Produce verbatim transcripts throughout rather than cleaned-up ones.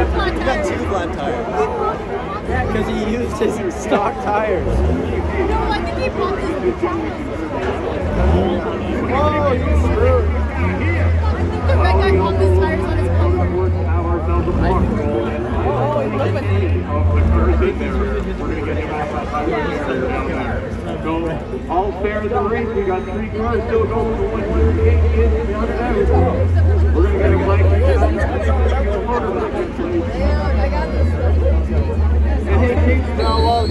have flat tires. You got two flat tires. Yeah, because he used his stock tires. No, I think he bought his new tires. Oh, he's screwed. I think the red guy bought his tires on his phone. Oh, he must have So, all fair in the race. We got three cars still going for one hundred eighty inches beyond average. We're going to get a bike. I got this. And hey, Kingston, now long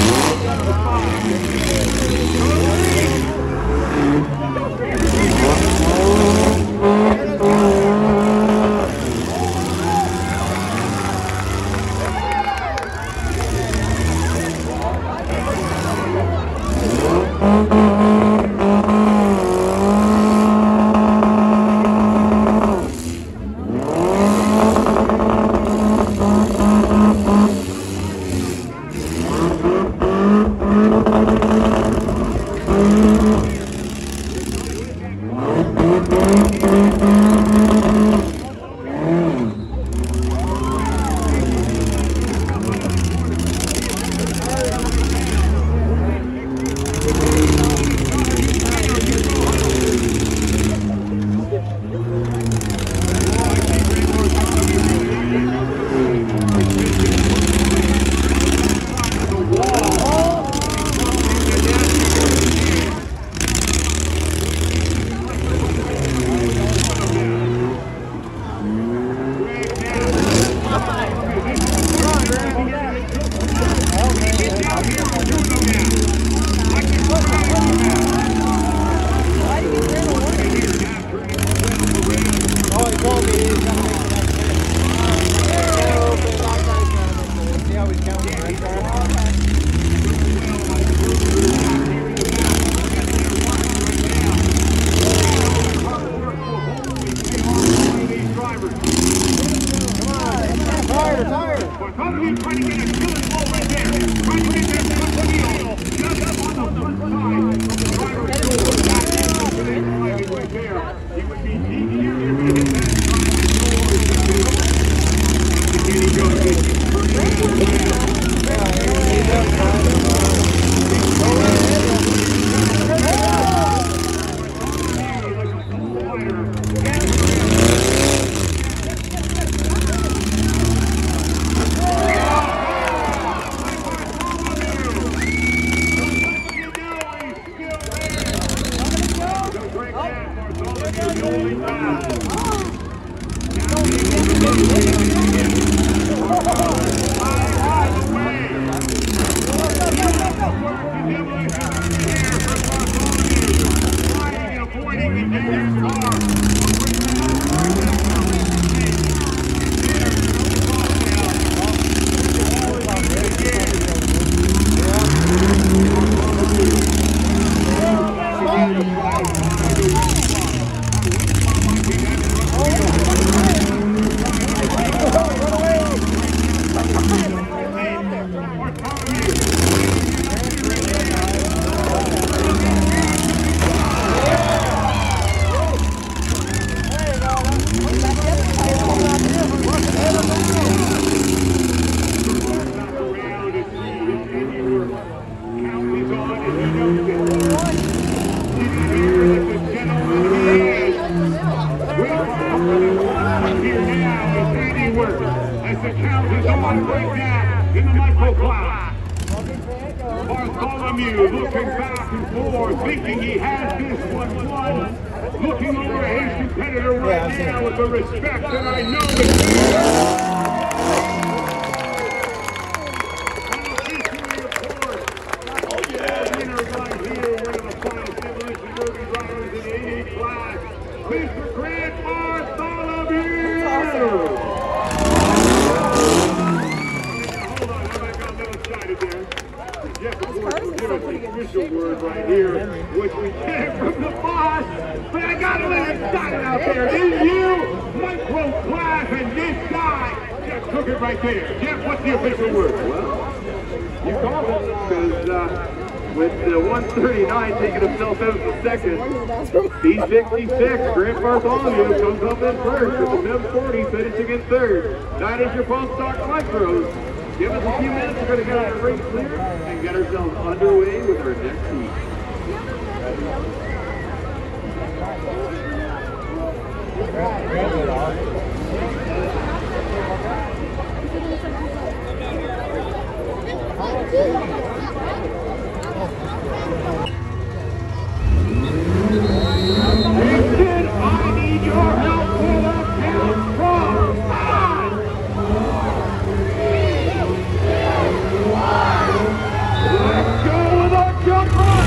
looking back and forth, thinking he has this one won, looking over his competitor right yeah, now with the respect that I know that oh yeah, winner right here, one of the finest demolition derby riders in the eighty class, Mister Grant Bartholomew! Hold on, I got a little excited there. Yes, of course, we'll give us the official word right here, which we get from the boss, but I got a little excited out there. Is you, micro class, and this guy, Jeff took it right there. Jeff, what's the official word? Well, you called it, because uh, with the one thirty-nine taking himself out for second. B sixty-six, Grant Bartholomew comes up in first with the M forty finishing in third. That is your Bump Stock Micros. Give us a few minutes, we're going to get our race clear and get ourselves underway with our next heat. Kingston, I need your help with a count from five. Let's go with our jump run.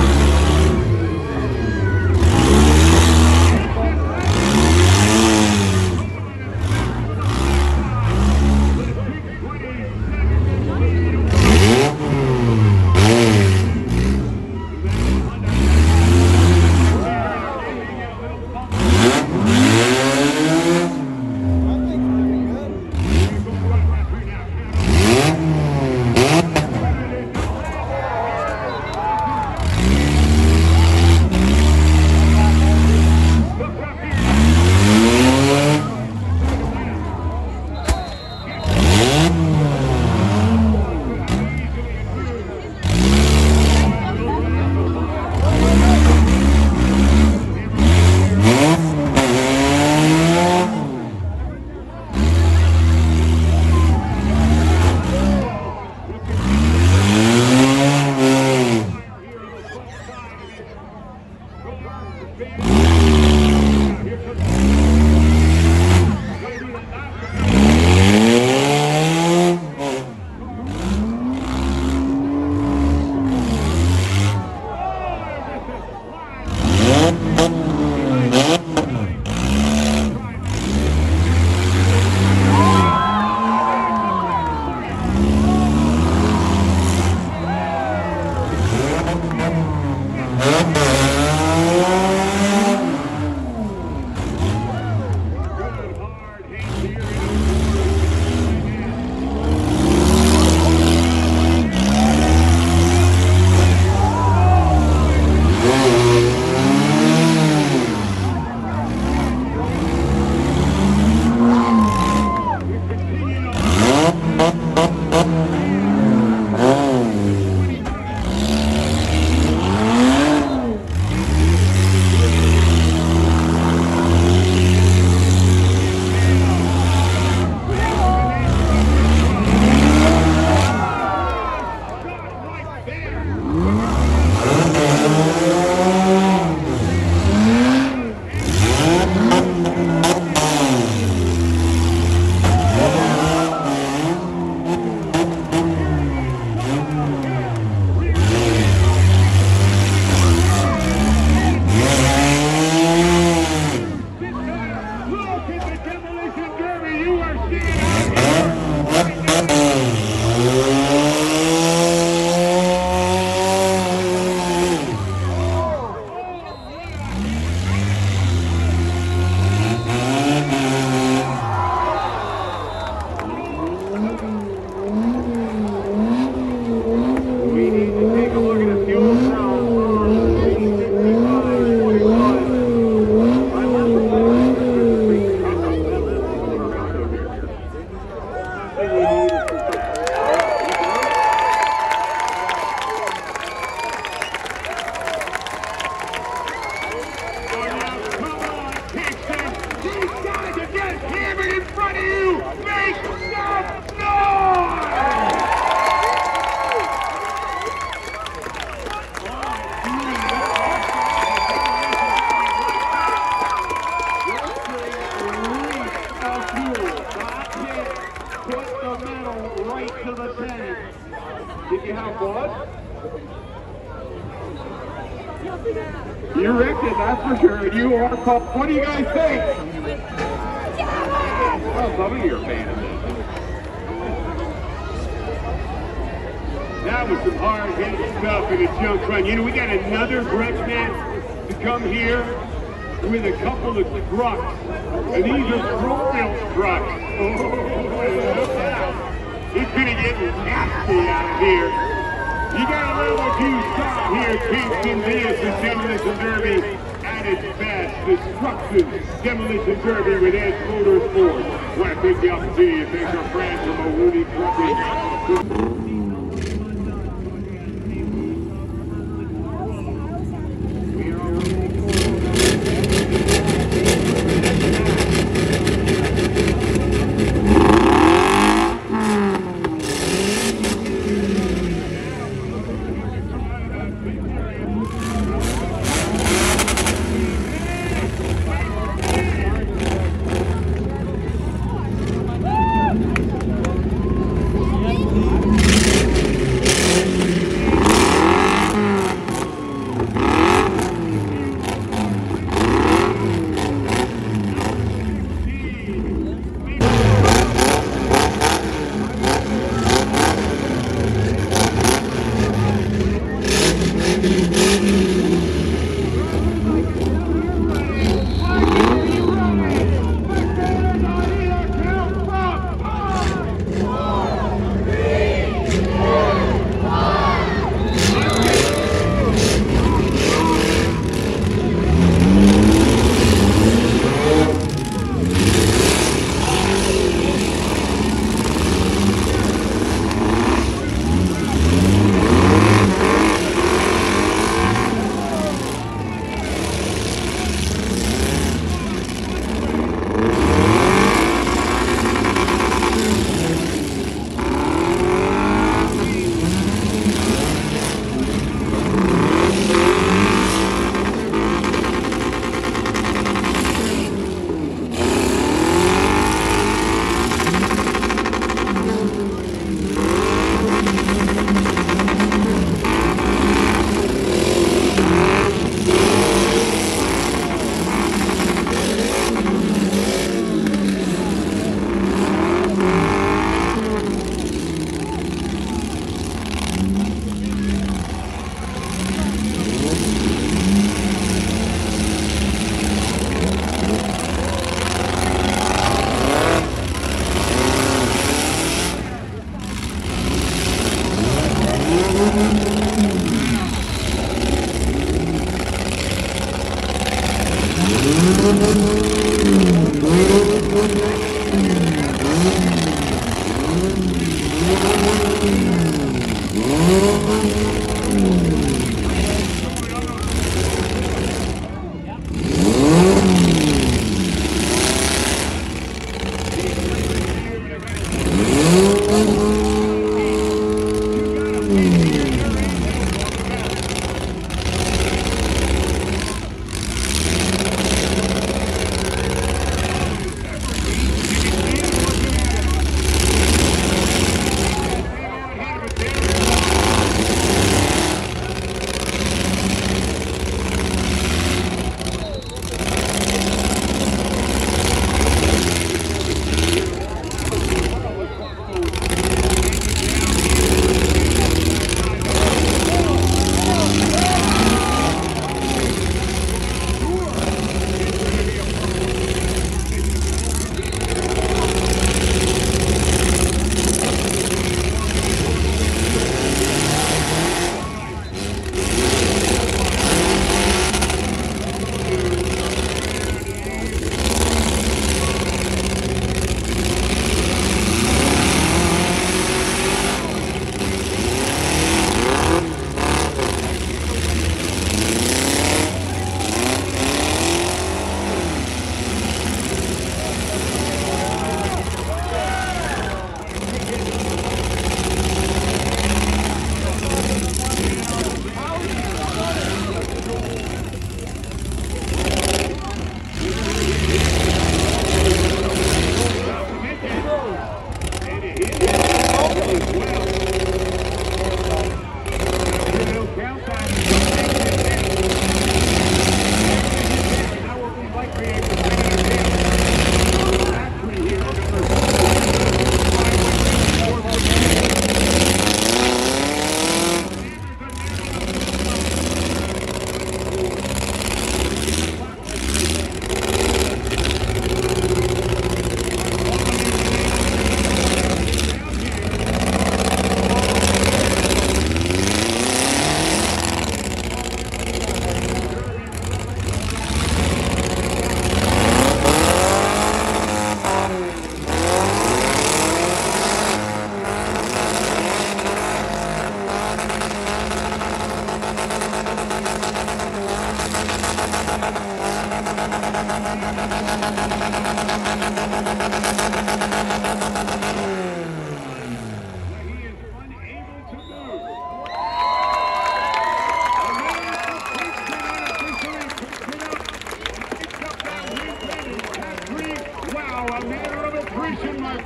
You wrecked it, that's for sure. And you are called. What do you guys think? Oh, some of you are fans. That was some hard-hitting stuff in a junk run. You know, we got another grudge match to come here with a couple of trucks. And these are pro-built trucks. Oh, look at that. It's going to get nasty out of here. You got a level two start here, Kingston. This is Demolition Derby at its best. Destructive Demolition Derby with Edge Motorsports. I want to take the opportunity to thank our friends from O'Rooney Trucking. Thank you.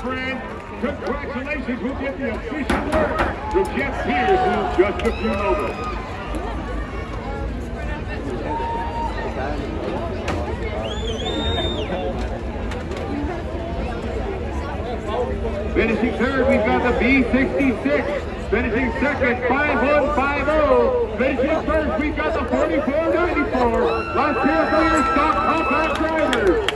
friend. Congratulations, we'll get the official word from Jeff Pierce in just a few moments. Finishing third, we've got the B sixty-six. Finishing second, five one five oh. Finishing first, we've got the forty-four ninety-four. Let's hear it for your stock compact drivers.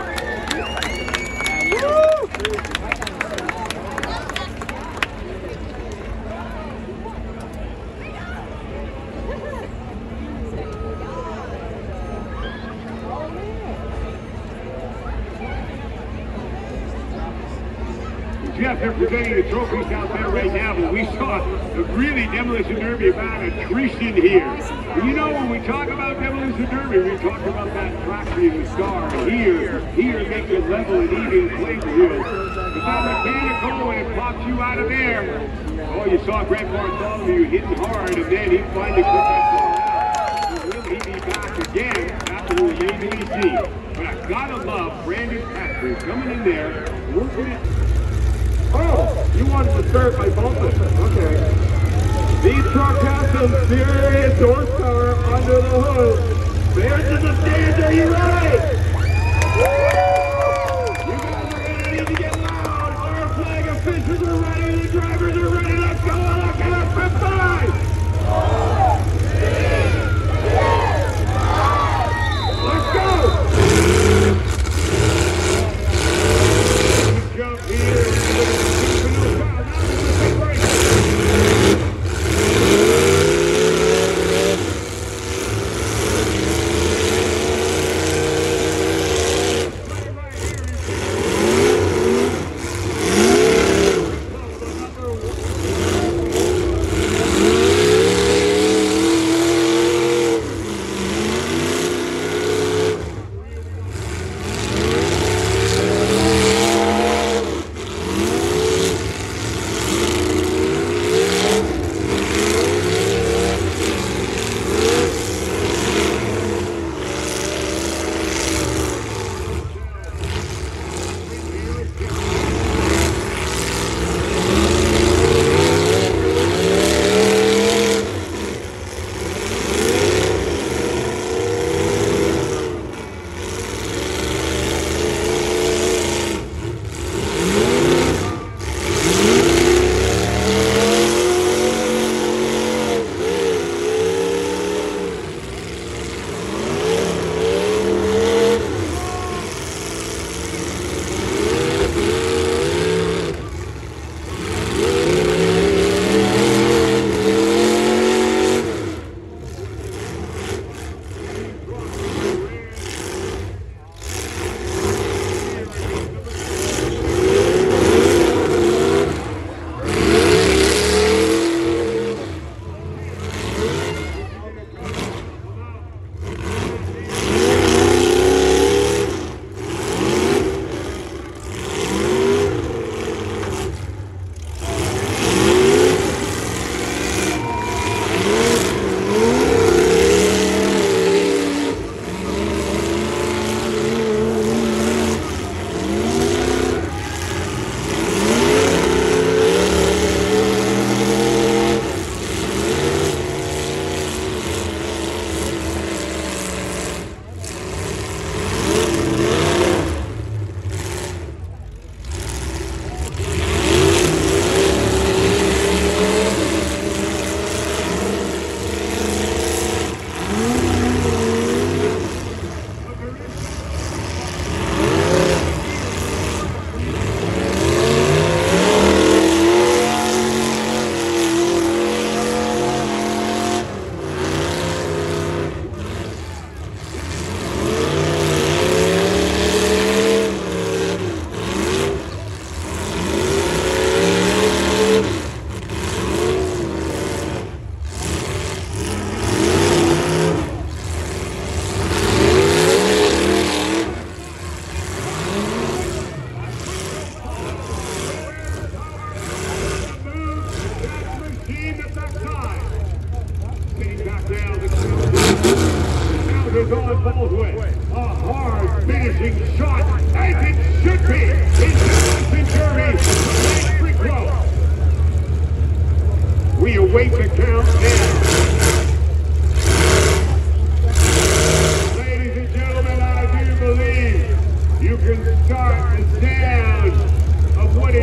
Jeff, they're presenting the trophies out there right now, but we saw a really Demolition Derby about attrition here. And you know, when we talk about Demolition Derby, we talk about that track being the star. Here, here, make it level and even play field. But that mechanical, when it pops you out of there, oh, you saw Grant Bartholomew hitting hard, and then he finally put that ball out. Will he be back again after the A B C? But I gotta love Brandon Patrick coming in there, working it. Oh, you wanted to start by bumping. Okay. These trucks have some serious horsepower under the hood. Bears in the stands, are you ready? You guys are going to need to get loud. Our flag officials are ready. The drivers are ready. Let's go. Look out for five. Four, three, two, one. Let's go. Good job here.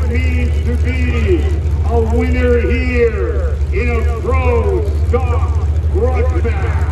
it means to be a winner here in a pro stock grudge match.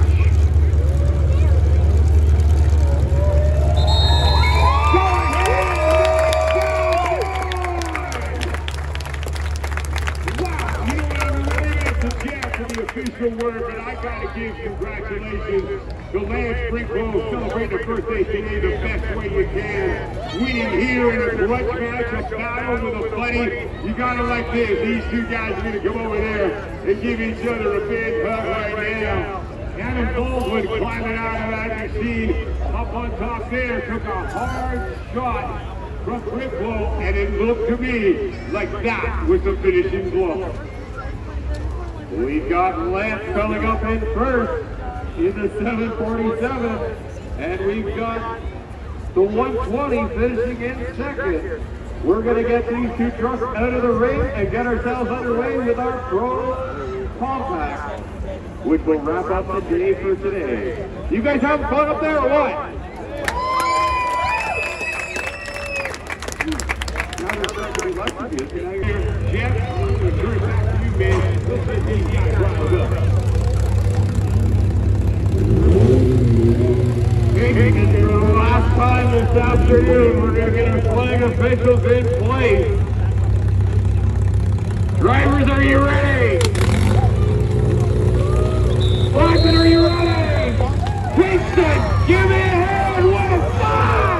Official word, but I gotta give congratulations to Lance Brinklow celebrating the first day today the best way you can. Winning here in a grudge match, a battle with a buddy. You gotta like this. These two guys are gonna come over there and give each other a big hug right now. Adam Baldwin climbing out of that machine up on top there, took a hard shot from Brinklow, and it looked to me like that was the finishing blow. We've got Lance coming up in first in the seven forty-seven, and we've got the one twenty finishing in second. We're going to get these two trucks out of the ring and get ourselves underway with our Pro Compact, which will wrap up the day for today. You guys having fun up there or what? Now there's not going to be much of you. Can I hear Jeff? I'm going to turn it back to you, man. Let's get these guys riled up. And for the last time this afternoon, we're going to get our flag officials in place. Drivers, are you ready? Blackman, are you ready? Kingston, give me a hand with five!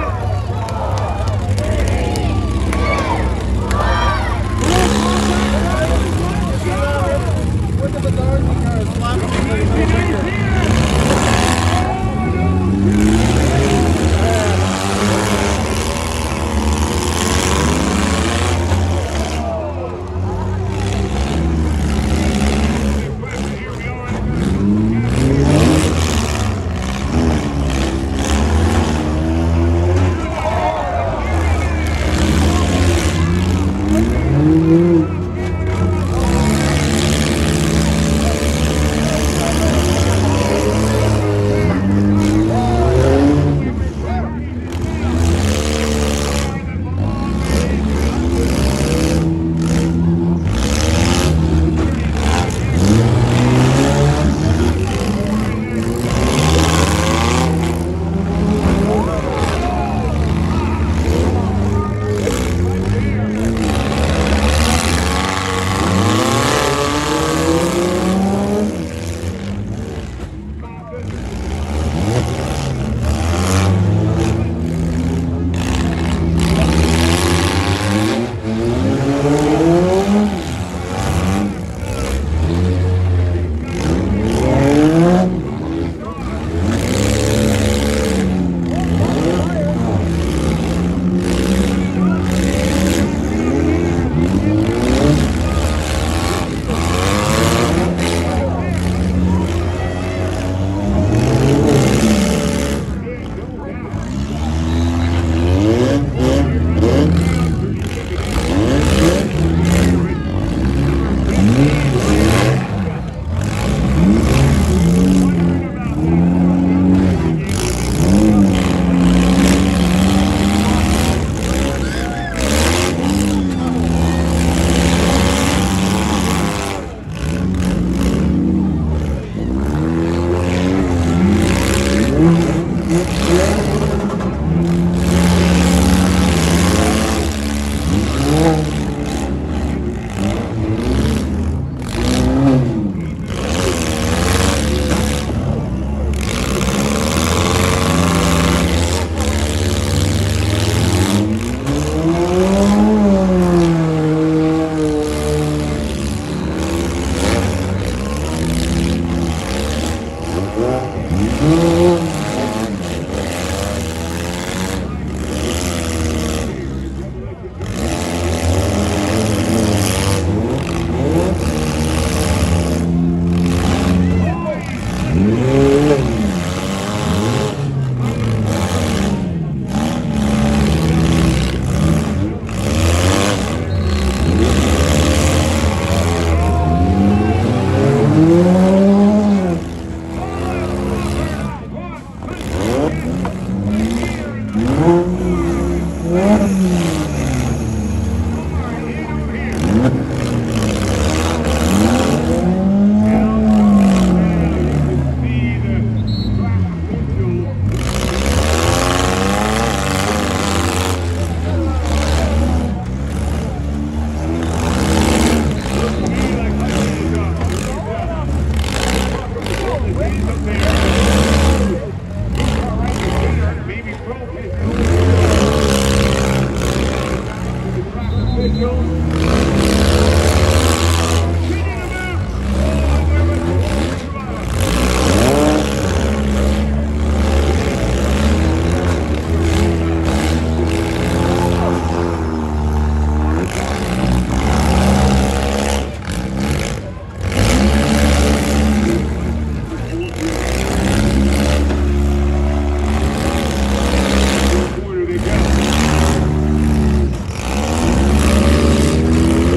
Corner they go.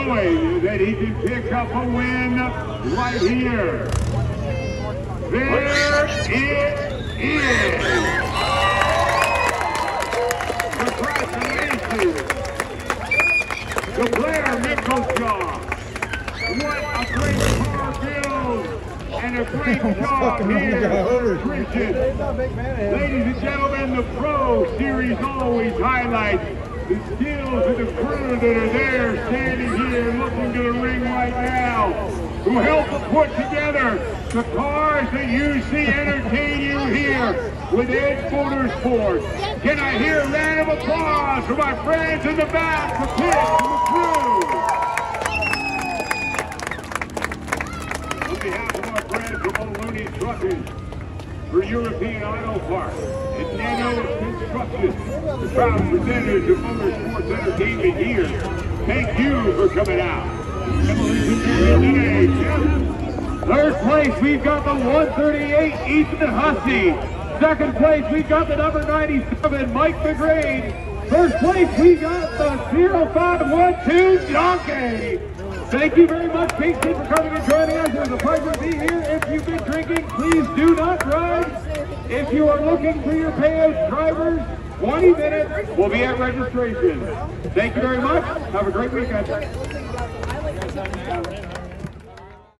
showing that he can pick up a win right here. There it is. Congratulations to Blair Nicholshaw. What a great car build and a great job here for Christian. Ladies and gentlemen, the Pro Series always highlights the skills of the crew that are there standing here looking to the ring right now, who help to put together the cars that you see entertain you here with Edge Motorsports. Can I hear a round of applause for my friends in the back, the pit, and the crew? On behalf of our friends from O'Looney Trucking, for European Auto Parts, and Nano Construction, the proud presenters of Motorsports Entertainment here, thank you for coming out. Today, third place, we've got the one thirty-eight, Ethan Hussey. Second place, we've got the number ninety-seven, Mike McGrade. First place, we got the zero five one two, Donkey. Thank you very much, Kingston, for coming and joining us. It was a pleasure to be here. If you've been drinking, please do not drive. If you are looking for your payouts, drivers, twenty minutes, we'll be at registration. Thank you very much. Have a great weekend.